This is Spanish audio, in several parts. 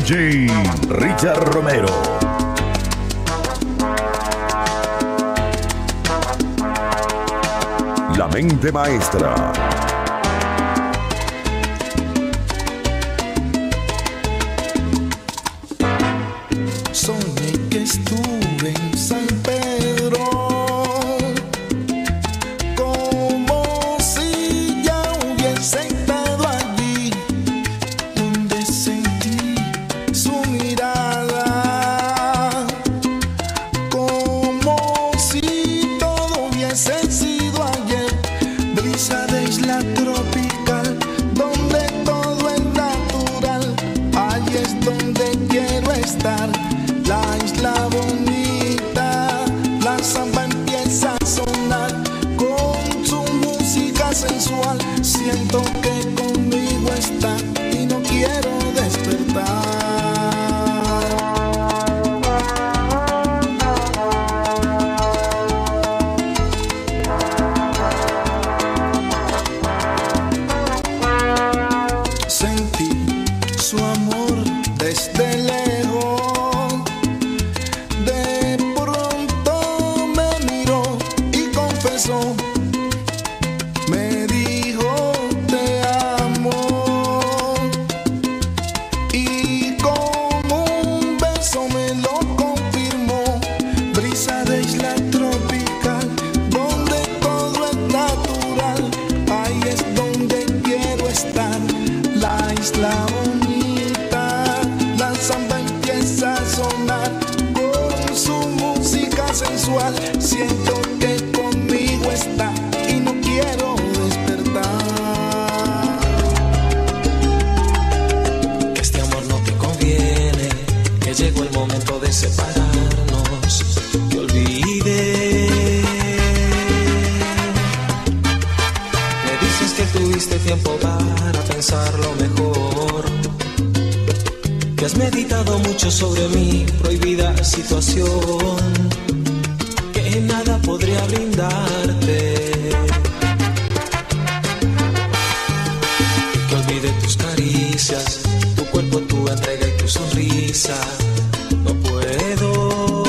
DJ Richard Romero. La mente maestra. Soñé que estuve en San Pedro, como si ya hubiese estado allí, donde sentí su mirada, como si todo hubiese sido ayer. Brisa de isla tropical, donde todo es natural, ahí es donde quiero estar. La isla bonita, la samba empieza a sonar con su música sensual. Siento que conmigo está y no quiero despertar. Sentí su amor desde lejos. De pronto me miró y confesó, me dijo te amo, y con un beso me lo confirmó. Brisa de isla tropical, donde todo es natural, ahí es donde quiero estar. La isla bonita, la samba empieza a sonar con su música sensual. Siento que conmigo está y no quiero despertar. Este amor no te conviene, que llegó el momento de separarnos. Te olvidé. Me dices que tuviste tiempo para pensarlo mejor, que has meditado mucho sobre mi prohibida situación, que nada podría brindarte, que olvide tus caricias, tu cuerpo, tu entrega y tu sonrisa. No puedo.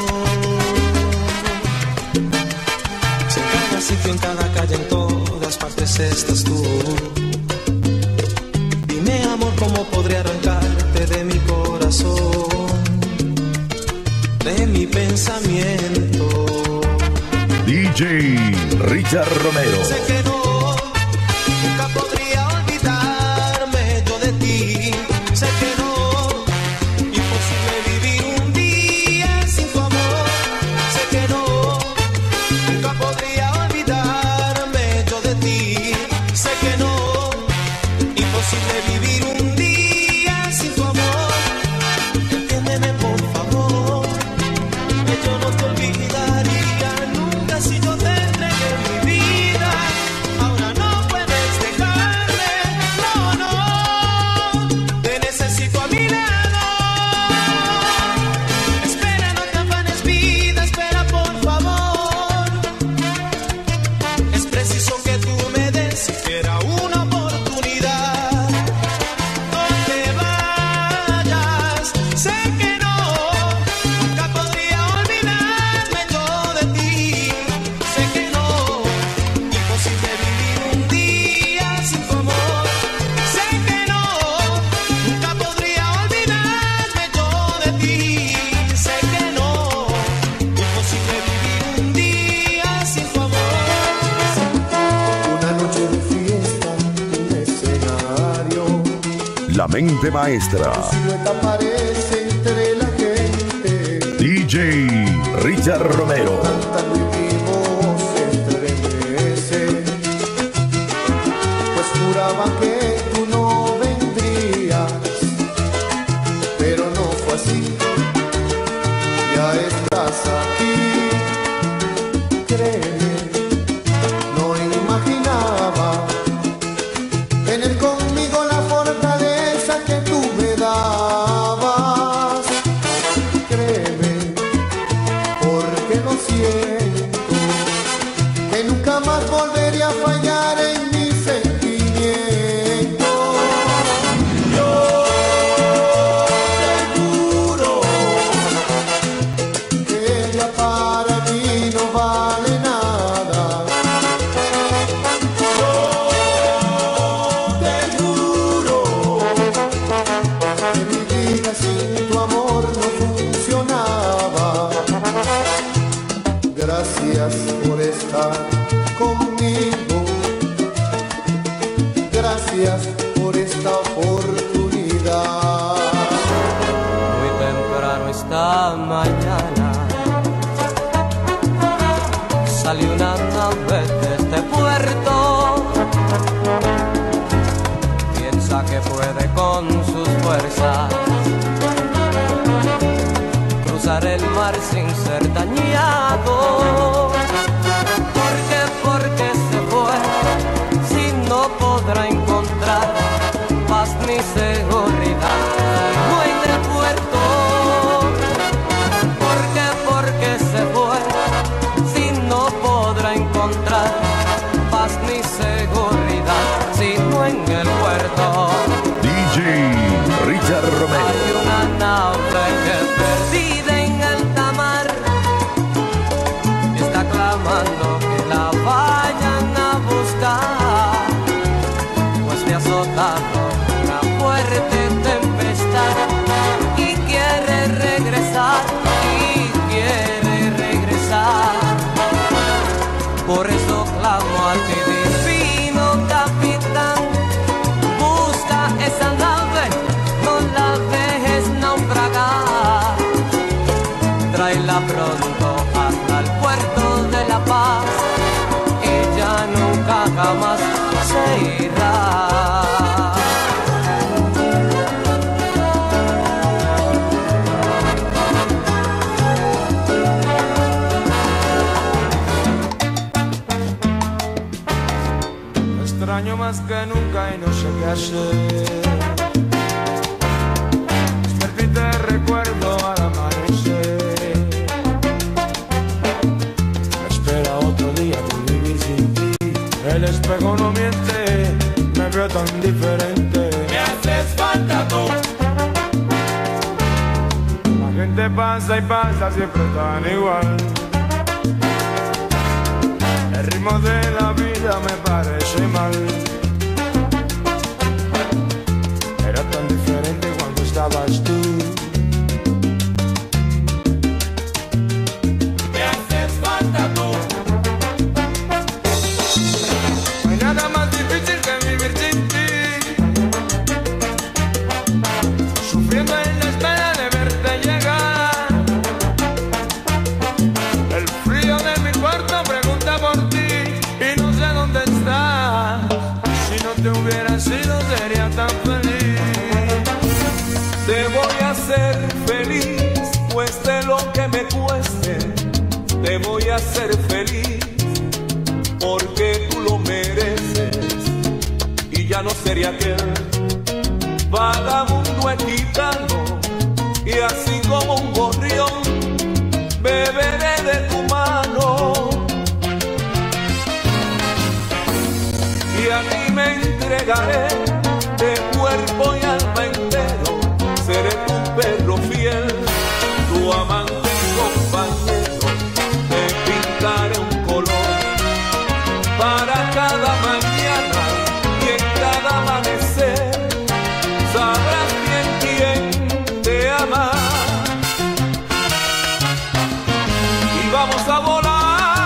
Si en cada sitio, en cada calle, en todas partes estás tú, dime amor, ¿cómo podría arrancarte de mi corazón, de mi pensamiento? DJ Richard Romero. Sé que no, nunca podría olvidarme yo de ti. Sé que no, imposible vivir un día sin tu amor. Sé que no, nunca podría olvidarme yo de ti. Sé que no, imposible vivir un día sin tu amor. Entiéndeme por favor, que yo no te olvidaría nunca si yo te entregué mi vida. Ahora no puedes dejarme, no, no, te necesito a mi lado. Espera, no te afanes vida, espera por favor. Es preciso que tú me des siquiera una oportunidad. No te vayas, sé que no, nunca podría olvidarme yo de ti. Sé que no, imposible vivir un día sin tu amor. Sé que no, nunca podría olvidarme yo de ti. Sé que no, imposible vivir un día sin tu amor. Una noche de fiesta, un escenario, La mente maestra. silueta aparece entre la gente. DJ Richard Romero. Cantando y mi voz se estremece, pues juraba que tú no vendrías, pero no fue así. Ya estás aquí, créeme, no imaginaba tener conmigo la fortaleza que tú me dabas. Créeme, porque lo siento, que nunca más volvería a fallar en mi sentimiento. Yo Gracias por estar conmigo. Gracias por esta oportunidad. Muy temprano esta mañana salió una nave de este puerto. Piensa que puede con sus fuerzas cruzar el mar sin ser dañado. Porque se fue si no podrá encontrar paz ni seguridad no en el puerto. Porque se fue si no podrá encontrar paz ni seguridad sino en el puerto. DJ Richard Romero. Hay una nave que perdida en alta mar está clamando que la vayan a buscar, pues le ha azotado una fuerte tempestad y quiere regresar, por eso clamo a ti divino capitán, busca esa nave, no la dejes naufragar, tráela pronto hasta el puerto de La Paz y ya nunca jamás se irá. Extraño más que nunca y no sé qué hacer. Despierto y te recuerdo al amanecer. Me espera otro día de vivir sin ti. El espejo no miente, me veo tan diferente. Me haces falta tú. La gente pasa y pasa siempre tan igual. El ritmo de la vida me parece mal. Era tan diferente cuando estabas tú. Me haces falta tú. No hay nada más difícil que vivir sin ti. Sufriendo en la espera de verte llegar. El frío de mi cuarto pregunta por ti y no sé dónde estás. Si no te hubiera sido sería tan feliz. Te voy a hacer feliz, cueste lo que me cueste. Te voy a hacer feliz porque tú lo mereces. Y ya no sería aquel vagabundo gitano. Y así como un gorrión beberé de tu mano. Y a ti me entregaré de cuerpo y alma entero. Seré tu perro fiel, tu amante y compañero. Te pintaré un color para cada mañana y en cada amanecer sabrás bien quién te ama. Y vamos a volar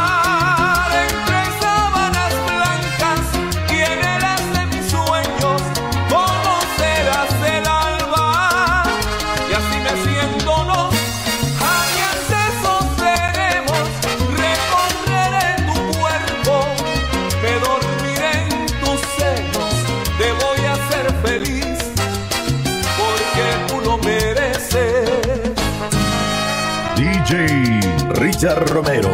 feliz porque tú lo mereces. DJ Richard Romero.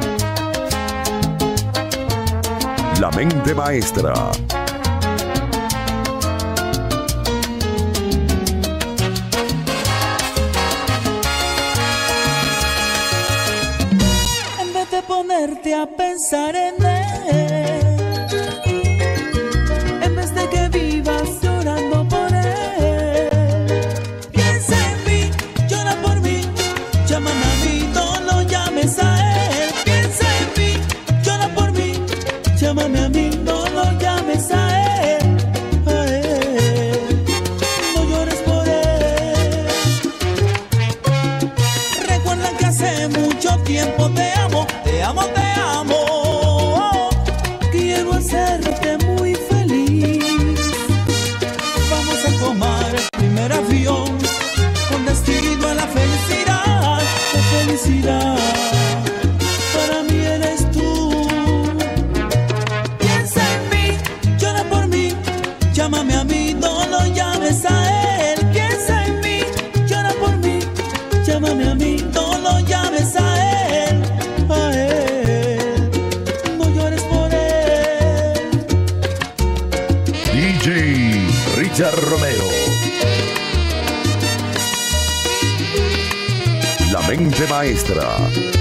La mente maestra. En vez de ponerte a pensar en él, en vez de que vivas llorando por él, piensa en mí, llora por mí, llámame a mí, no lo llames a él. Piensa en mí, llora por mí, llámame a mí, no lo llames a él. No llores por él. Recuerda que hace mucho tiempo te amo, te amo, te amo. felicidad. Para mí eres tú. Piensa en mí, llora por mí, llámame a mí, no lo llames a él. Piensa en mí, llora por mí, llámame a mí, no lo llames a él, no llores por él. DJ Richard Romero. La mente maestra.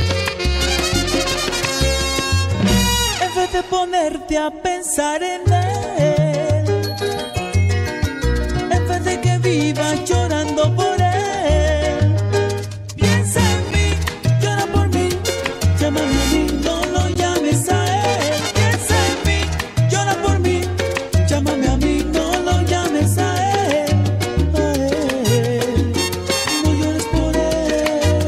En vez de ponerte a pensar en él, en vez de que vivas llorando por él, piensa en mí, llora por mí, llámame a mí, no lo llames a él. Piensa en mí, llora por mí, llámame a mí, no lo llames a él, no llores por él.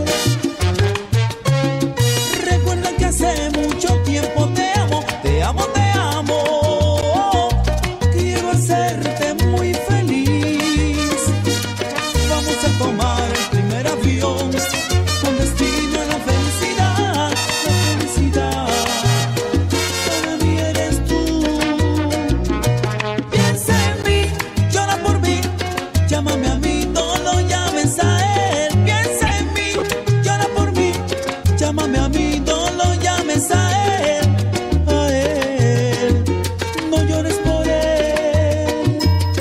Recuerda que hace mucho tiempo te amo, te amo, te amo. Quiero hacerte muy feliz. Vamos a tomar el primer avión con destino a la felicidad, la felicidad. Para mí eres tú. Piensa en mí, llora por mí, llámame a mí, no lo llames a él. Piensa en mí, llora por mí, llámame a mí, no lo llames a él, no llores por él.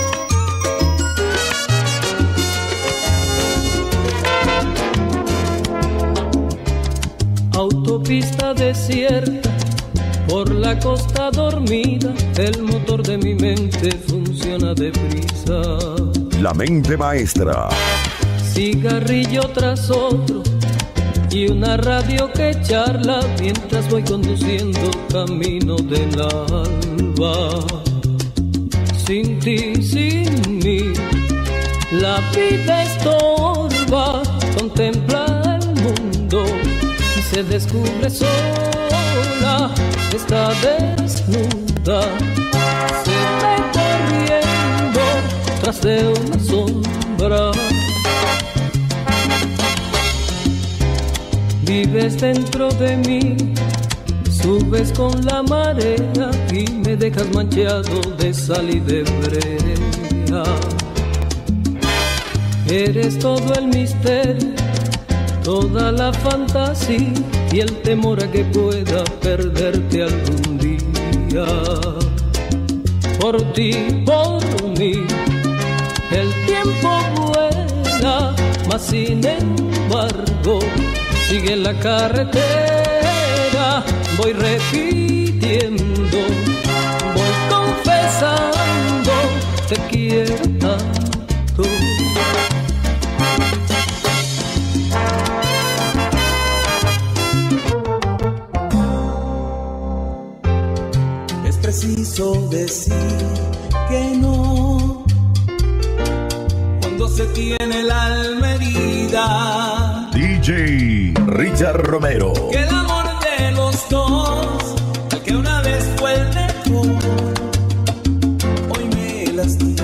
Autopista desierta, por la costa dormida, el motor de mi mente funciona deprisa. La mente maestra. Cigarrillo tras otro y una radio que charla mientras voy conduciendo camino del alba. Sin ti, sin mí, la vida estorba. Contempla el mundo y se descubre sola, está desnuda. Se ve corriendo tras de una sombra. Vives dentro de mí, subes con la marea y me dejas manchado de sal y de brea. Eres todo el misterio, toda la fantasía y el temor a que pueda perderte algún día. Por ti, por mí, el tiempo vuela, mas sin embargo sigue la carretera. Voy repitiendo, voy confesando, te quiero tanto. Es preciso decir que no cuando se tiene el alma herida. DJ Richard Romero. Que el amor de los dos, el que una vez fue el mejor, hoy me lastima.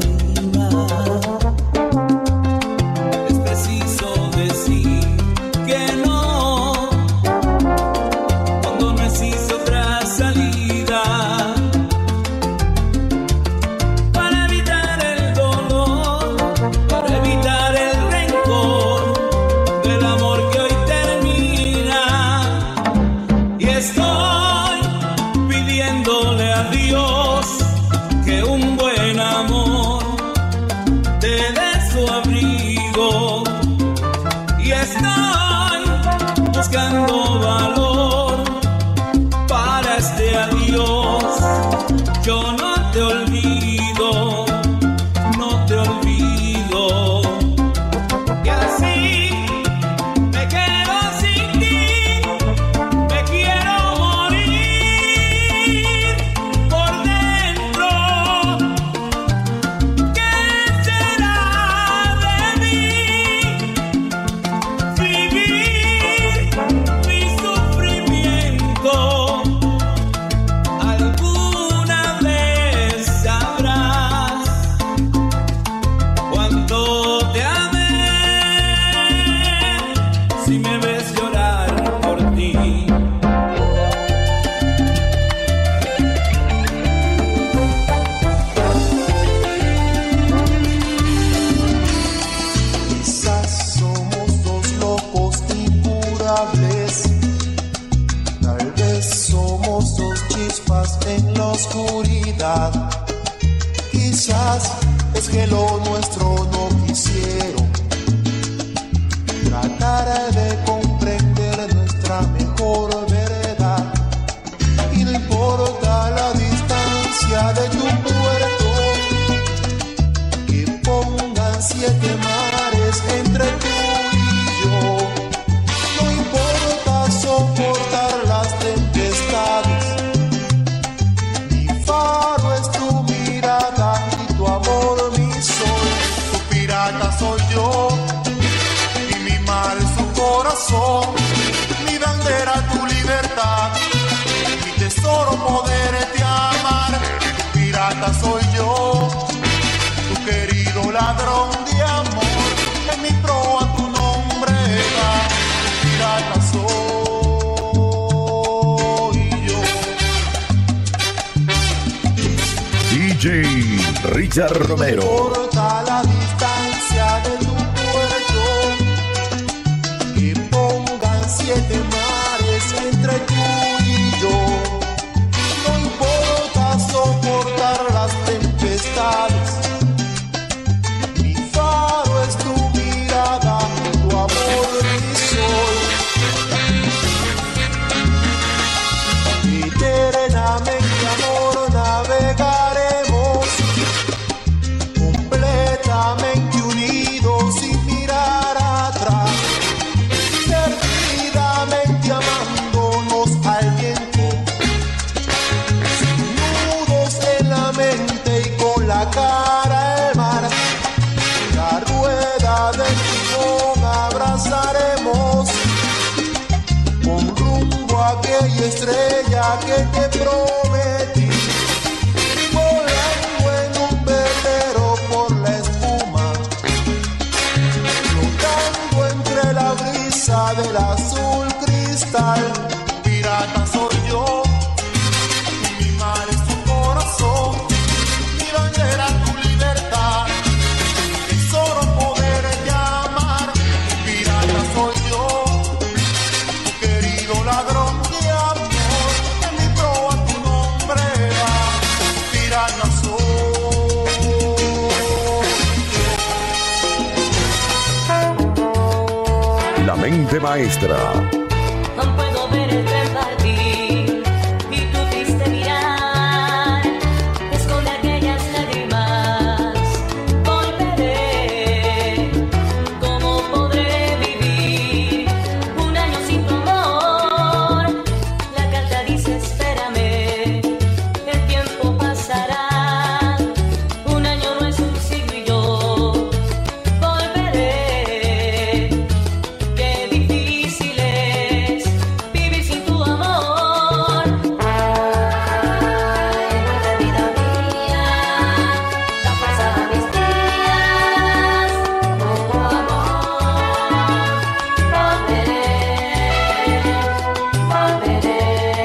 Es preciso decir que no cuando no existe otra salida. Para evitar el dolor, para evitar el rencor del amor que hoy termina. Y estoy pidiéndole a Dios que un buen amor te dé su abrigo. Y estoy buscando valor para este adiós. Yo no te olvido, no te olvido. Y así me quedo sin ti, me quiero morir por dentro. ¿Qué será de mí? Vivir mi sufrimiento. paz en la oscuridad. Quizás es que lo nuestro no quisieron tratar de comprender nuestra mejor verdad. Y no importa la distancia de tu puerto, que pongan 7 mares entre tú y yo. No importa soportar las tempestades, mi faro es tu mirada y tu amor mi sol. Tu pirata soy yo y mi mar es tu corazón, mi bandera tu libertad, mi tesoro poderte amar. Tu pirata soy yo, tu querido ladrón de amor, en mi proa tu nombre va. Tu pirata soy yo. DJ Richard Romero. No importa la distancia de tu puerto, que pongan 7 mares entre tú y yo. No importa soportar las tempestades, mi faro es tu mirada, tu amor mi sol. Eternamente amor navegaremos, completamente unidos sin mirar atrás, perdidamente amándonos al viento, sin nudos en la mente y con la cara al mar. La rueda del timón abrazaremos, con rumbo a aquella estrella que te prometí, volando en un velero por la espuma, flotando entre la brisa del azul cristal. Pirata soy yo, y mi mar es tu corazón, mi bandera tu libertad, mi tesoro poderte amar. Pirata soy yo, tu querido ladrón de amor, en mi proa tu nombre va. Pirata soy yo. La mente maestra. No puedo ver el tren partir y tu triste mirar esconde aquellas lágrimas. Volveré, ¿cómo podré vivir un año sin tu amor? La carta dice espérame, el tiempo pasará. Un año no es un siglo y yo volveré. Qué difícil es vivir sin tu amor. Ay, vida mía, la fuerza de mis días, tu amor. Volveré, volveré.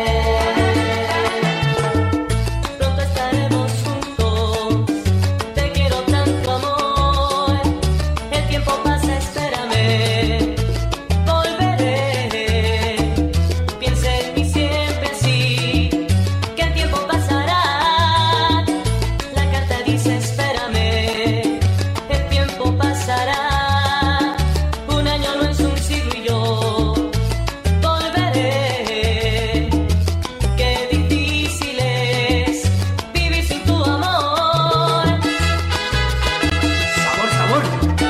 Pronto estaremos juntos, te quiero tanto amor. El tiempo pasa, espérame. Volveré, piensa en mí siempre así, que el tiempo pasará. La carta dice espérame, el tiempo pasará. Un año no es un siglo y yo volveré. Qué difícil es vivir sin tu amor. Sabor, sabor.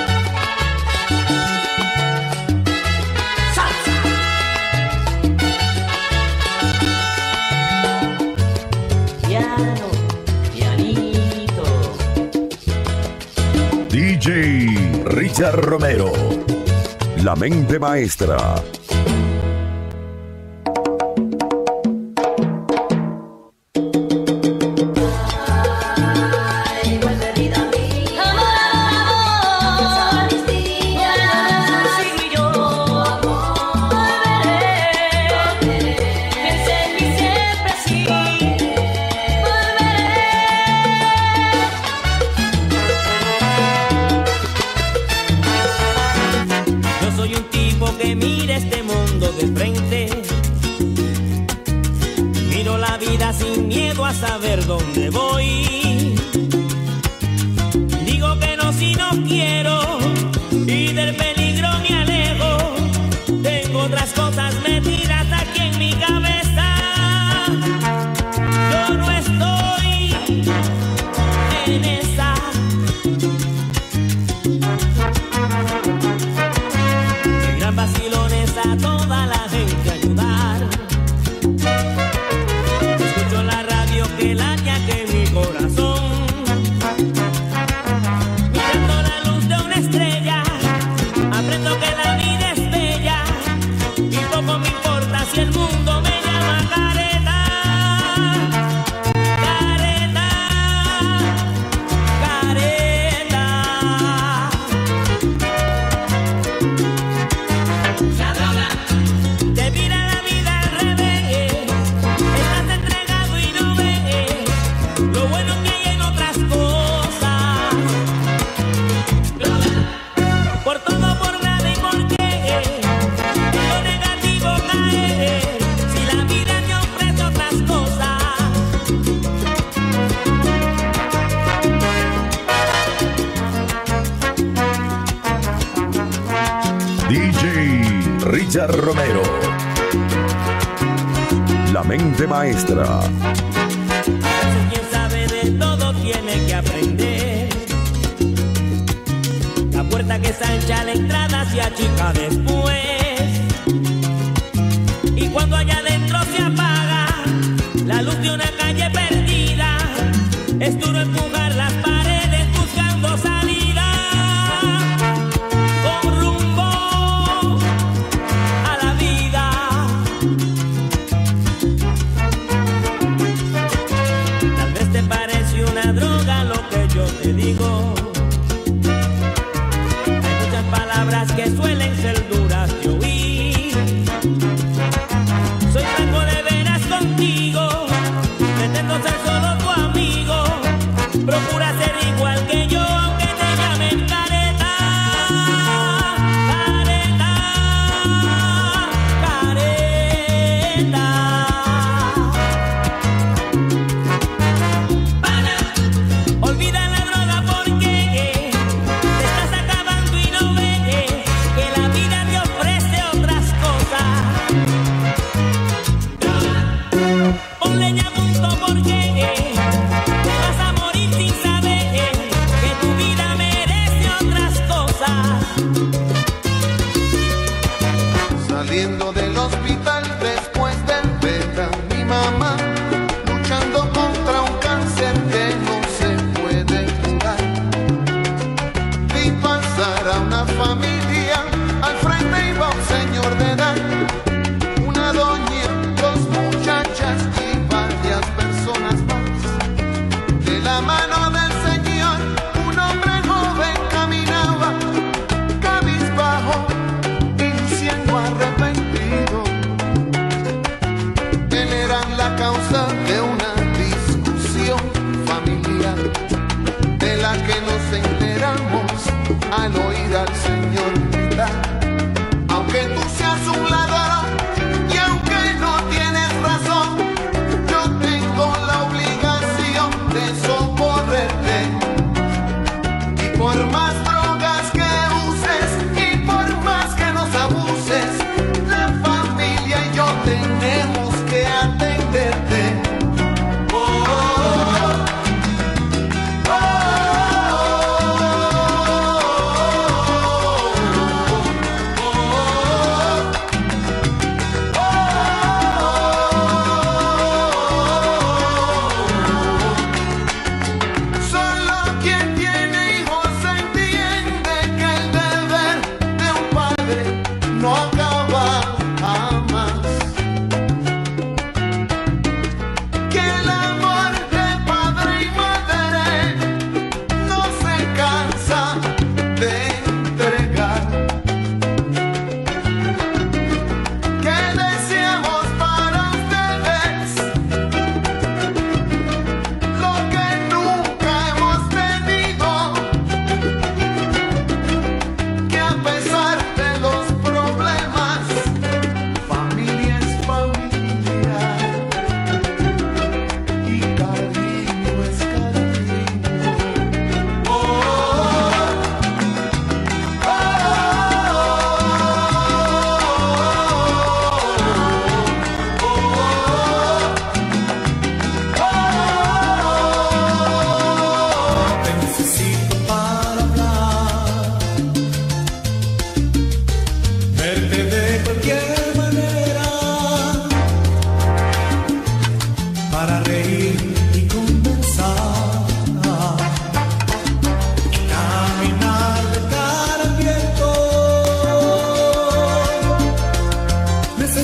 Salsa. Piano, pianito. DJ Richard Romero. La mente maestra. Ay, vuelve vida mía, amor, amor, mis días, sin yo volveré, piensa en mí siempre así, volveré. Yo soy un tipo que mira este miedo a saber dónde voy. Digo que no si no quiero y del peligro me alejo. Tengo otras cosas metidas aquí en mi cabeza. Yo no estoy en esa. El gran vacilón es a toda la gente ayudar. Escucho la radio que late que mi corazón. Mirando la luz de una estrella, aprendo que la vida es bella. Y poco me importa si el mundo me llama careta. Careta, careta. La droga te mira la vida al revés. Estás entregado y no ves lo bueno que hay en otras cosas. Droga, por todo, por nada y por qué. Lo negativo cae si la vida te ofrece otras cosas. DJ Richard Romero. La mente maestra. Quien sabe de todo tiene que aprender. La puerta que se ancha la entrada se achica después. Y cuando allá adentro se apaga la luz de una calle perdida, es duro empujar las paredes buscando salida. Con rumbo a la vida. Tal vez te parece una droga lo que yo te digo. Hay muchas palabras que suelen ser duras de oír. Soy franco de veras contigo, pretendo ser solo tu amigo. Procura ser igual que yo, aunque te llamen careta. Careta, careta. Olvida la droga porque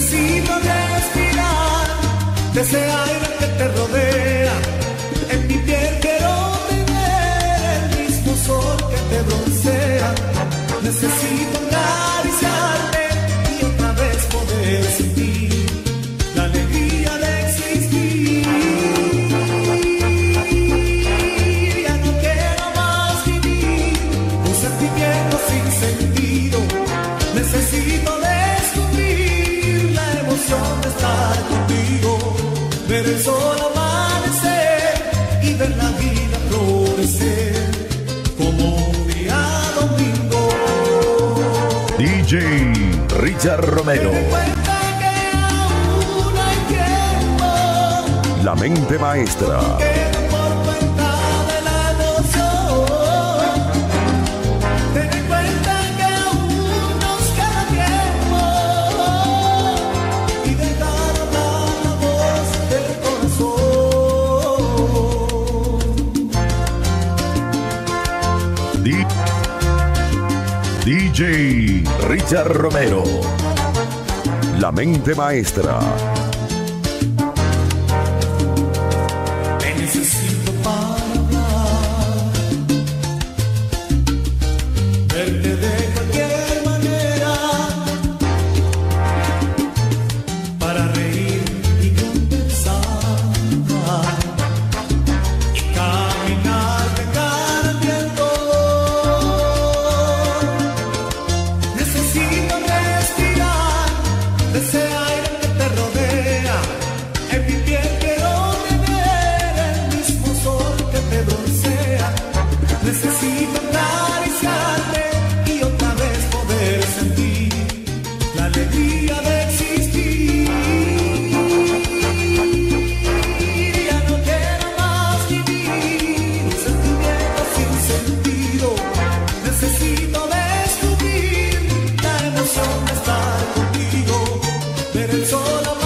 Necesito respirar de ese aire que te rodea. En mi piel quiero tener el mismo sol que te broncea. Necesito acariciarte y otra vez poder sentir la alegría de existir. Ya no quiero más vivir un sentimiento sin sentido. Necesito descubrir la emoción de estar contigo, ver el sol amanecer y ver la vida florecer como un día domingo. DJ Richard Romero. Ten en cuenta que aún hay tiempo, La mente maestra. queda por cuenta de la emoción. Ten en cuenta que aún nos queda tiempo y dejar hablar la voz del corazón. DJ Richard Romero. La mente maestra. Te necesito para hablar, verte de cualquier manera, para reír y conversar y caminar de cara al viento. Necesito respirar de ese aire que te rodea. En mi piel quiero tener el mismo sol que te broncea. Necesito acariciarte y otra vez poder sentir la alegría de existir. Ya no quiero más vivir un sentimiento sin sentido. Necesito descubrir la emoción de estar contigo, ver el sol